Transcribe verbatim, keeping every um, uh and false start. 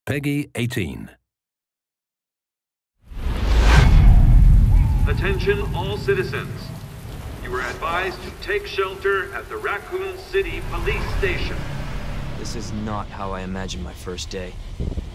Peggy eighteen. Attention all citizens. You are advised to take shelter at the Raccoon City Police Station. This is not how I imagined my first day.